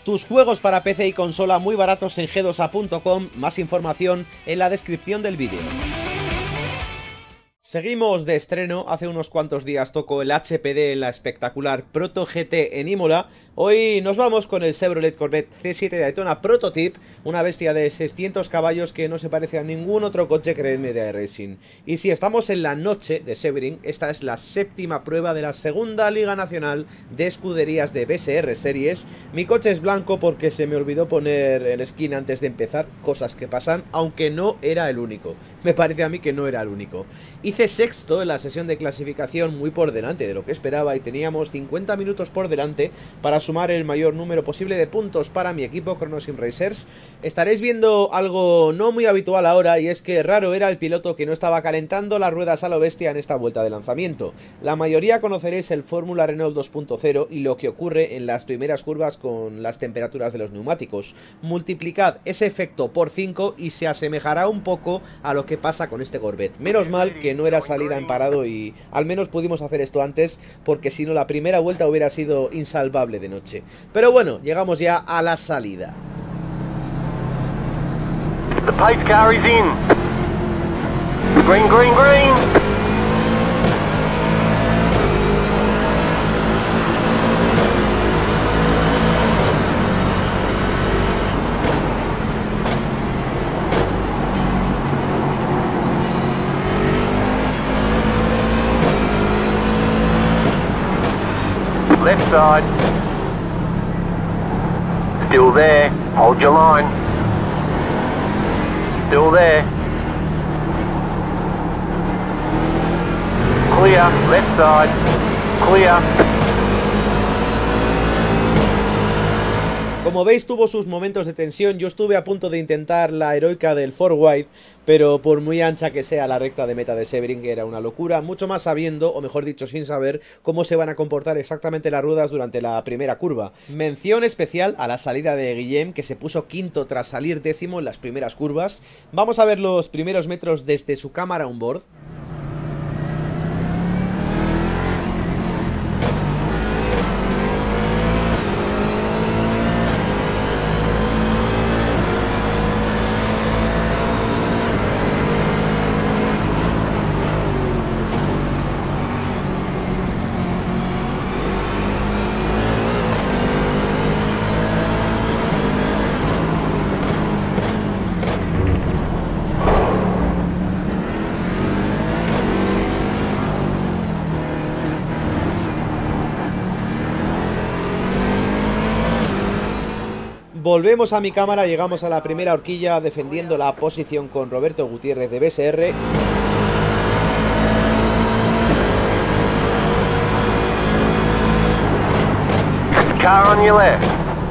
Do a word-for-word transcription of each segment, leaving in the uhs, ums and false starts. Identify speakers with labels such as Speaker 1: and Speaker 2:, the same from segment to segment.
Speaker 1: Tus juegos para P C y consola muy baratos en G dos A punto com, más información en la descripción del vídeo. Seguimos de estreno, hace unos cuantos días tocó el H P D en la espectacular Proto G T en Imola. Hoy nos vamos con el Chevrolet Corvette C siete Daytona Prototype, una bestia de seiscientos caballos que no se parece a ningún otro coche, créeme, de iRacing. Y si estamos en la noche de Sebring, esta es la séptima prueba de la segunda Liga Nacional de Escuderías de B S R Series. Mi coche es blanco porque se me olvidó poner el skin antes de empezar, cosas que pasan, aunque no era el único. Me parece a mí que no era el único. Hice sexto en la sesión de clasificación, muy por delante de lo que esperaba, y teníamos cincuenta minutos por delante para sumar el mayor número posible de puntos para mi equipo Chronosim Racers. Estaréis viendo algo no muy habitual ahora, y es que raro era el piloto que no estaba calentando las ruedas a lo bestia en esta vuelta de lanzamiento. La mayoría conoceréis el Fórmula Renault dos punto cero y lo que ocurre en las primeras curvas con las temperaturas de los neumáticos. Multiplicad ese efecto por cinco y se asemejará un poco a lo que pasa con este Corvette. Menos mal que no era salida en parado y al menos pudimos hacer esto antes, porque si no la primera vuelta hubiera sido insalvable de noche. Pero bueno, llegamos ya a la salida.
Speaker 2: The pace car is in. Green, green, green. Left side. Still there. Hold your line. Still there. Clear. Left side. Clear.
Speaker 1: Como veis, tuvo sus momentos de tensión. Yo estuve a punto de intentar la heroica del four wide, pero por muy ancha que sea la recta de meta de Sebring era una locura, mucho más sabiendo, o mejor dicho sin saber, cómo se van a comportar exactamente las ruedas durante la primera curva. Mención especial a la salida de Guillem, que se puso quinto tras salir décimo en las primeras curvas. Vamos a ver los primeros metros desde su cámara onboard. Volvemos a mi cámara, llegamos a la primera horquilla defendiendo la posición con Roberto Gutiérrez de B S R.
Speaker 2: Car on your left.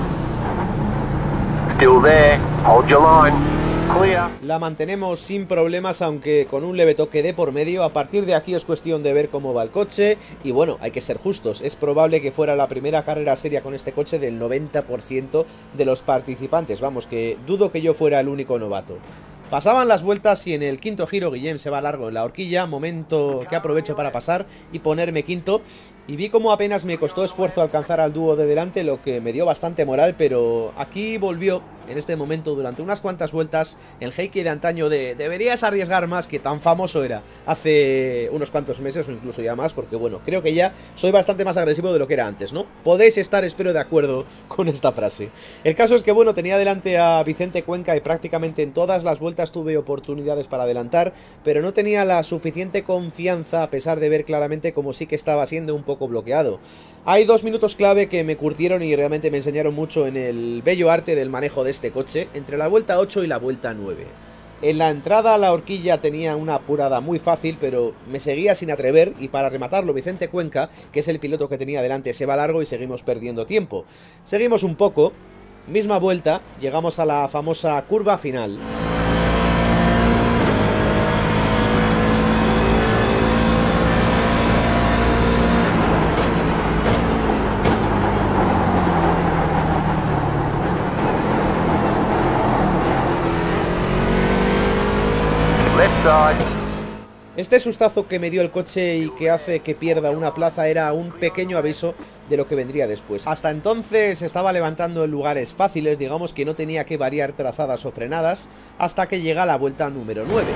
Speaker 2: Still there. Hold your line. Clear.
Speaker 1: La mantenemos sin problemas, aunque con un leve toque de por medio. A partir de aquí es cuestión de ver cómo va el coche. Y bueno, hay que ser justos. Es probable que fuera la primera carrera seria con este coche del noventa por ciento de los participantes. Vamos, que dudo que yo fuera el único novato. Pasaban las vueltas y en el quinto giro Guillem se va largo en la horquilla, momento que aprovecho para pasar y ponerme quinto. Y vi como apenas me costó esfuerzo alcanzar al dúo de delante, lo que me dio bastante moral, pero aquí volvió en este momento durante unas cuantas vueltas el Heikki de antaño de deberías arriesgar más, que tan famoso era hace unos cuantos meses o incluso ya más, porque bueno, creo que ya soy bastante más agresivo de lo que era antes, ¿no? Podéis estar, espero, de acuerdo con esta frase. El caso es que bueno, tenía delante a Vicente Cuenca y prácticamente en todas las vueltas tuve oportunidades para adelantar, pero no tenía la suficiente confianza a pesar de ver claramente como sí que estaba siendo un poco bloqueado. Hay dos minutos clave que me curtieron y realmente me enseñaron mucho en el bello arte del manejo de este coche, entre la vuelta ocho y la vuelta nueve. En la entrada a la horquilla tenía una apurada muy fácil, pero me seguía sin atrever y para rematarlo Vicente Cuenca, que es el piloto que tenía delante, se va largo y seguimos perdiendo tiempo. Seguimos un poco, misma vuelta, llegamos a la famosa curva final. Este sustazo que me dio el coche y que hace que pierda una plaza era un pequeño aviso de lo que vendría después. Hasta entonces estaba levantando en lugares fáciles, digamos que no tenía que variar trazadas o frenadas, hasta que llega la vuelta número nueve.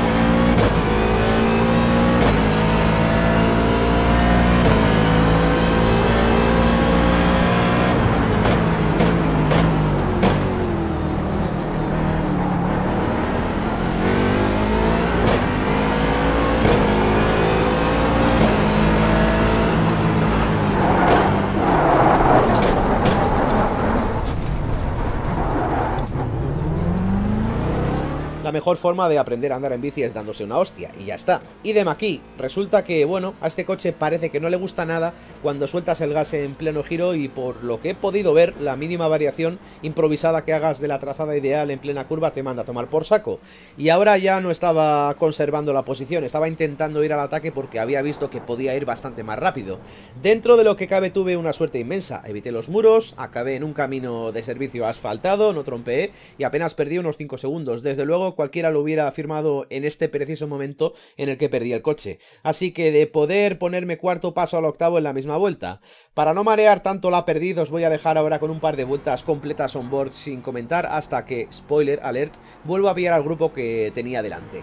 Speaker 1: La mejor forma de aprender a andar en bici es dándose una hostia, y ya está. Idem aquí, resulta que, bueno, a este coche parece que no le gusta nada cuando sueltas el gas en pleno giro y por lo que he podido ver, la mínima variación improvisada que hagas de la trazada ideal en plena curva te manda a tomar por saco. Y ahora ya no estaba conservando la posición, estaba intentando ir al ataque porque había visto que podía ir bastante más rápido. Dentro de lo que cabe tuve una suerte inmensa, evité los muros, acabé en un camino de servicio asfaltado, no trompeé y apenas perdí unos cinco segundos. Desde luego cualquiera lo hubiera afirmado en este preciso momento en el que perdí el coche. Así que de poder ponerme cuarto paso al octavo en la misma vuelta. Para no marear tanto la perdida os voy a dejar ahora con un par de vueltas completas on board sin comentar hasta que, spoiler alert, vuelvo a pillar al grupo que tenía delante.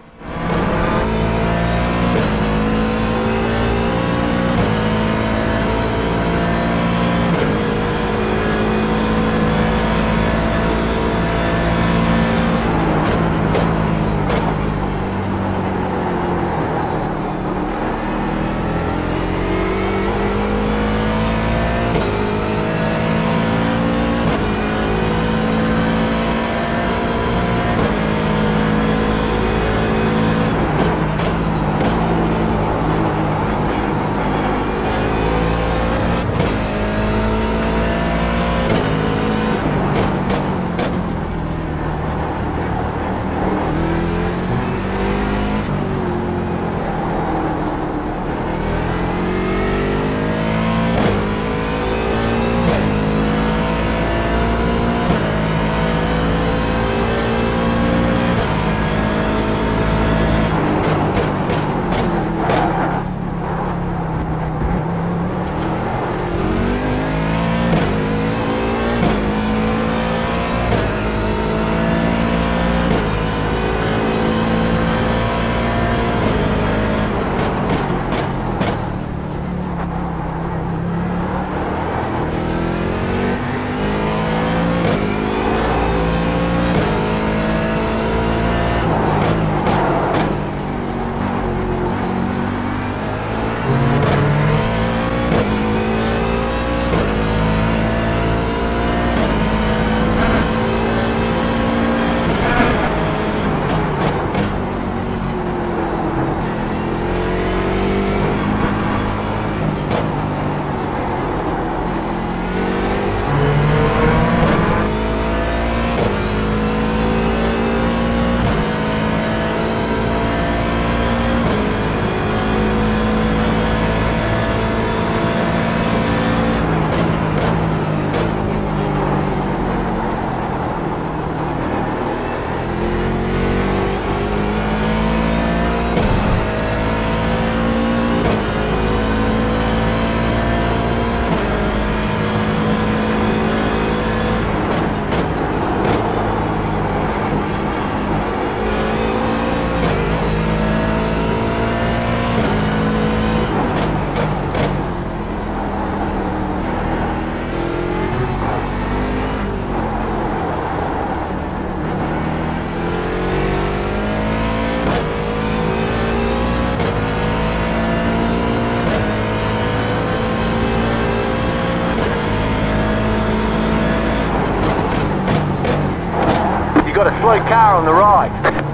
Speaker 2: Got a slow car on the right.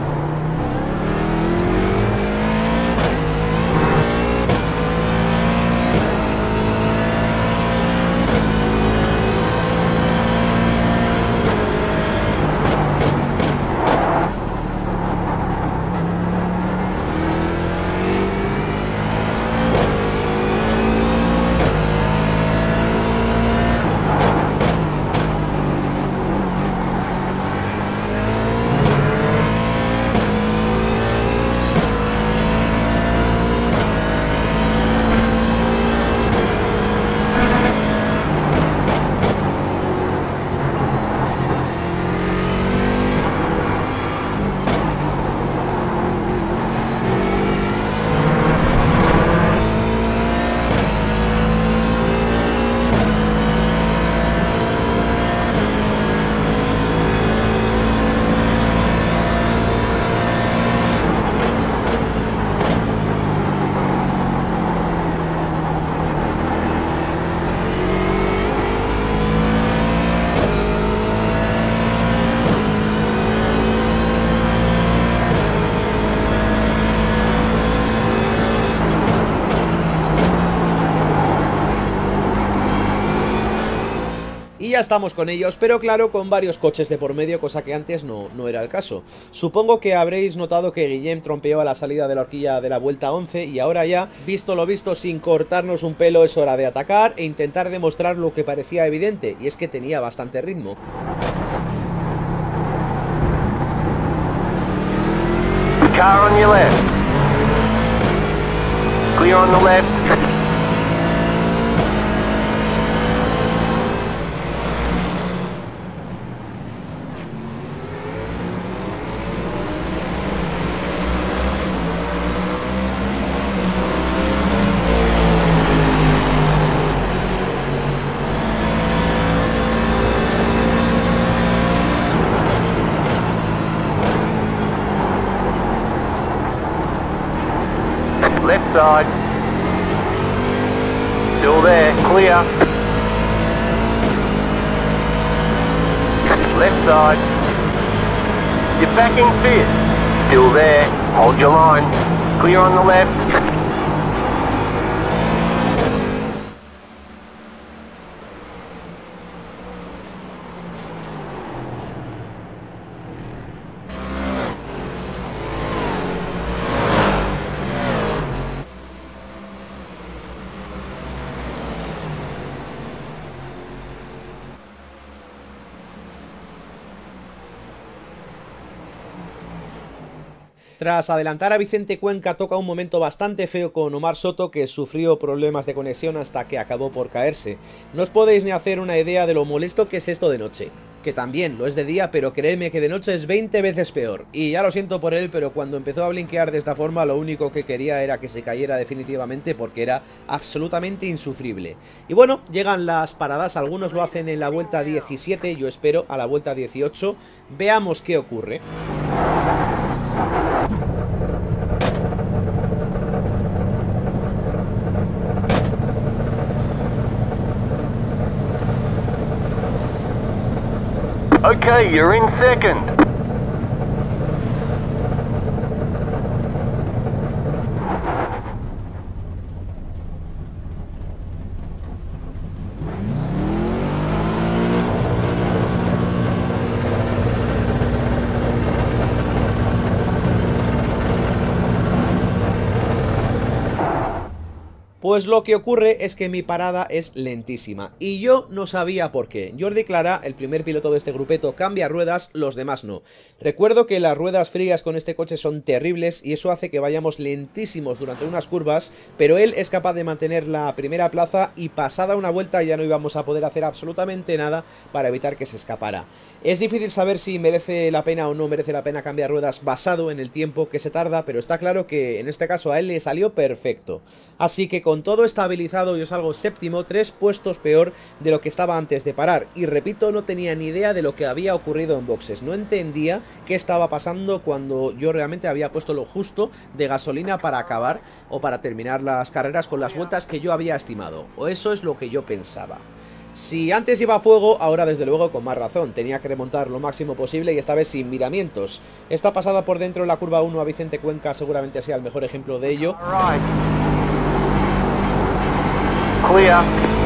Speaker 1: ya estamos con ellos, pero claro, con varios coches de por medio, cosa que antes no, no era el caso. Supongo que habréis notado que Guillem trompeó a la salida de la horquilla de la vuelta once y ahora ya, visto lo visto, sin cortarnos un pelo, es hora de atacar e intentar demostrar lo que parecía evidente, y es que tenía bastante ritmo.
Speaker 2: Car on your left. Clear on the left. Left side. Still there, clear. Left side. You're backing fifth. Still there, hold your line. Clear on the left.
Speaker 1: Tras adelantar a Vicente Cuenca, toca un momento bastante feo con Omar Soto, que sufrió problemas de conexión hasta que acabó por caerse. No os podéis ni hacer una idea de lo molesto que es esto de noche. Que también lo es de día, pero créeme que de noche es veinte veces peor. Y ya lo siento por él, pero cuando empezó a blinquear de esta forma, lo único que quería era que se cayera definitivamente, porque era absolutamente insufrible. Y bueno, llegan las paradas, algunos lo hacen en la vuelta diecisiete, yo espero a la vuelta dieciocho. Veamos qué ocurre.
Speaker 2: Okay, you're in second.
Speaker 1: Pues lo que ocurre es que mi parada es lentísima, y yo no sabía por qué. Jordi Clarà, el primer piloto de este grupeto, cambia ruedas, los demás no. Recuerdo que las ruedas frías con este coche son terribles y eso hace que vayamos lentísimos durante unas curvas, pero él es capaz de mantener la primera plaza y pasada una vuelta ya no íbamos a poder hacer absolutamente nada para evitar que se escapara. Es difícil saber si merece la pena o no merece la pena cambiar ruedas basado en el tiempo que se tarda, pero está claro que en este caso a él le salió perfecto. Así que con todo estabilizado yo salgo séptimo, tres puestos peor de lo que estaba antes de parar, y repito, no tenía ni idea de lo que había ocurrido en boxes, no entendía qué estaba pasando cuando yo realmente había puesto lo justo de gasolina para acabar o para terminar las carreras con las vueltas que yo había estimado, o eso es lo que yo pensaba. Si antes iba a fuego, ahora desde luego con más razón, tenía que remontar lo máximo posible y esta vez sin miramientos. Esta pasada por dentro en la curva uno a Vicente Cuenca seguramente sea el mejor ejemplo de ello.
Speaker 2: Clear.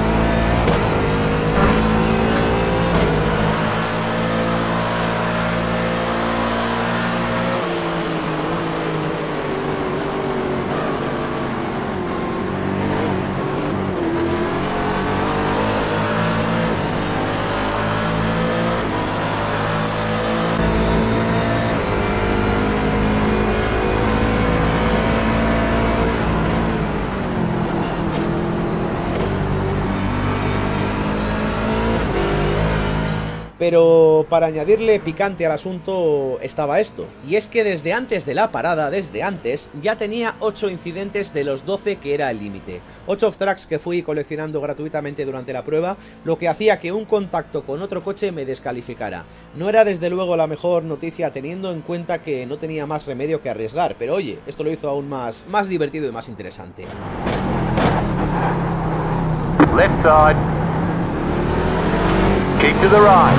Speaker 1: Pero para añadirle picante al asunto estaba esto, y es que desde antes de la parada, desde antes, ya tenía ocho incidentes de los doce que era el límite. ocho off-tracks que fui coleccionando gratuitamente durante la prueba, lo que hacía que un contacto con otro coche me descalificara. No era desde luego la mejor noticia teniendo en cuenta que no tenía más remedio que arriesgar, pero oye, esto lo hizo aún más, más divertido y más interesante.
Speaker 2: Left side. Keep to the right.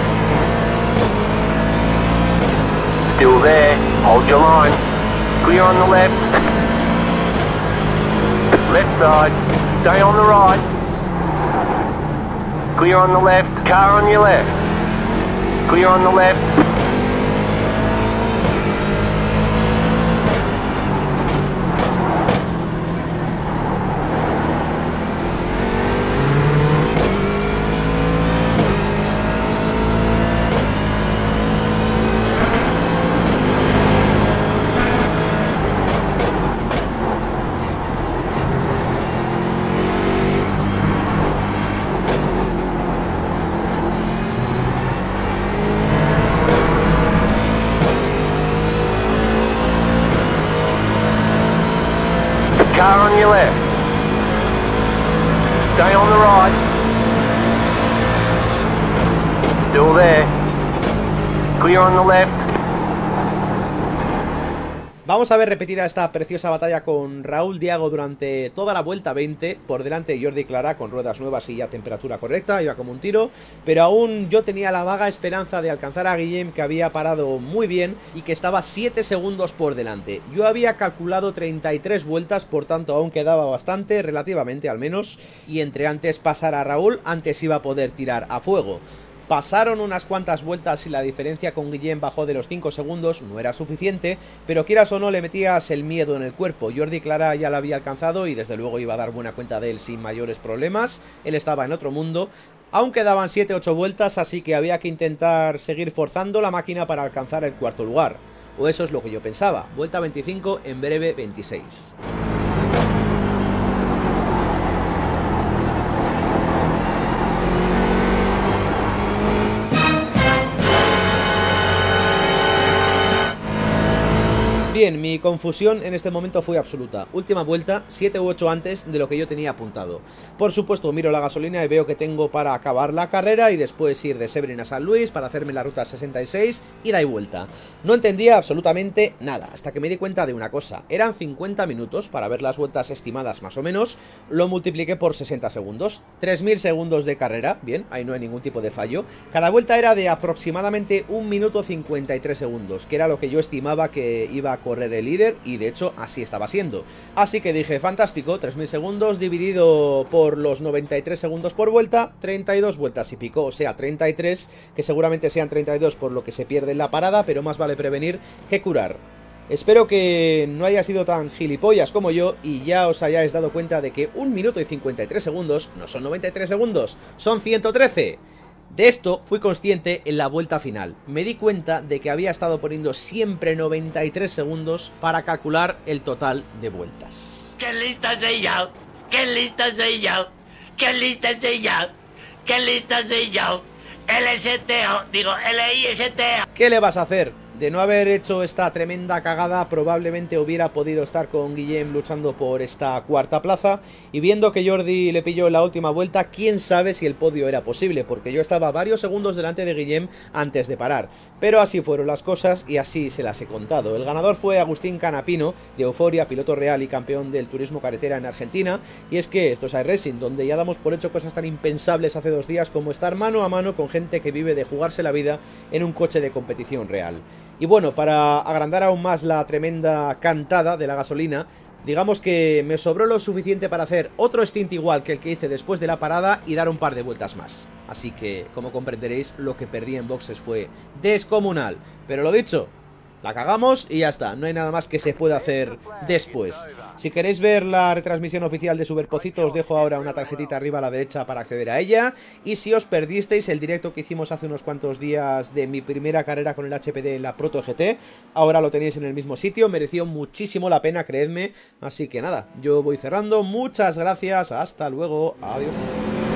Speaker 2: Still there. Hold your line. Clear on the left. Left side. Stay on the right. Clear on the left. Car on your left. Clear on the left. Car on your left. Stay on the right. Still there. Clear on the left.
Speaker 1: Vamos a ver repetida esta preciosa batalla con Raúl Diago durante toda la vuelta veinte. Por delante Jordi Clarà con ruedas nuevas y ya temperatura correcta, iba como un tiro. Pero aún yo tenía la vaga esperanza de alcanzar a Guillem, que había parado muy bien y que estaba siete segundos por delante. Yo había calculado treinta y tres vueltas, por tanto aún quedaba bastante, relativamente al menos. Y entre antes pasar a Raúl, antes iba a poder tirar a fuego. Pasaron unas cuantas vueltas y la diferencia con Guillem bajó de los cinco segundos, no era suficiente, pero quieras o no le metías el miedo en el cuerpo. Jordi Clarà ya la había alcanzado y desde luego iba a dar buena cuenta de él sin mayores problemas, él estaba en otro mundo. Aún quedaban siete ocho vueltas, así que había que intentar seguir forzando la máquina para alcanzar el cuarto lugar. O eso es lo que yo pensaba, vuelta veinticinco, en breve veintiséis. Bien, mi confusión en este momento fue absoluta. Última vuelta, siete u ocho antes de lo que yo tenía apuntado. Por supuesto, miro la gasolina y veo que tengo para acabar la carrera y después ir de Sebring a San Luis para hacerme la ruta sesenta y seis y da y vuelta. No entendía absolutamente nada, hasta que me di cuenta de una cosa. Eran cincuenta minutos para ver las vueltas estimadas más o menos, lo multipliqué por sesenta segundos. tres mil segundos de carrera, bien, ahí no hay ningún tipo de fallo. Cada vuelta era de aproximadamente un minuto cincuenta y tres segundos, que era lo que yo estimaba que iba a correr el líder, y de hecho así estaba siendo. Así que dije, fantástico, tres mil segundos dividido por los noventa y tres segundos por vuelta, treinta y dos vueltas y pico, o sea, treinta y tres, que seguramente sean treinta y dos por lo que se pierde en la parada, pero más vale prevenir que curar. Espero que no haya sido tan gilipollas como yo y ya os hayáis dado cuenta de que un minuto y cincuenta y tres segundos no son noventa y tres segundos, son ciento trece. De esto fui consciente en la vuelta final. Me di cuenta de que había estado poniendo siempre noventa y tres segundos para calcular el total de vueltas.
Speaker 3: ¡Qué lista soy yo! ¡Qué lista soy yo! ¡Qué lista soy yo! ¡Qué lista soy yo! L S T O, digo L I S T O.
Speaker 1: ¿Qué le vas a hacer? De no haber hecho esta tremenda cagada, probablemente hubiera podido estar con Guillem luchando por esta cuarta plaza. Y viendo que Jordi le pilló en la última vuelta, quién sabe si el podio era posible, porque yo estaba varios segundos delante de Guillem antes de parar. Pero así fueron las cosas y así se las he contado. El ganador fue Agustín Canapino, de Euforia, piloto real y campeón del turismo carretera en Argentina. Y es que esto es iRacing, donde ya damos por hecho cosas tan impensables hace dos días como estar mano a mano con gente que vive de jugarse la vida en un coche de competición real. Y bueno, para agrandar aún más la tremenda cantada de la gasolina, digamos que me sobró lo suficiente para hacer otro stint igual que el que hice después de la parada y dar un par de vueltas más. Así que, como comprenderéis, lo que perdí en boxes fue descomunal. Pero lo dicho, la cagamos y ya está, no hay nada más que se pueda hacer después. Si queréis ver la retransmisión oficial de Superpocito, os dejo ahora una tarjetita arriba a la derecha para acceder a ella. Y si os perdisteis el directo que hicimos hace unos cuantos días de mi primera carrera con el H P D en la Proto G T, ahora lo tenéis en el mismo sitio, mereció muchísimo la pena, creedme. Así que nada, yo voy cerrando, muchas gracias, hasta luego, adiós.